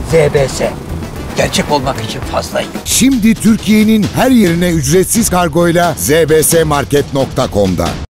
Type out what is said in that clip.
ZBS. Gerçek olmak için fazla iyi. Şimdi Türkiye'nin her yerine ücretsiz kargoyla zbsmarket.com'da.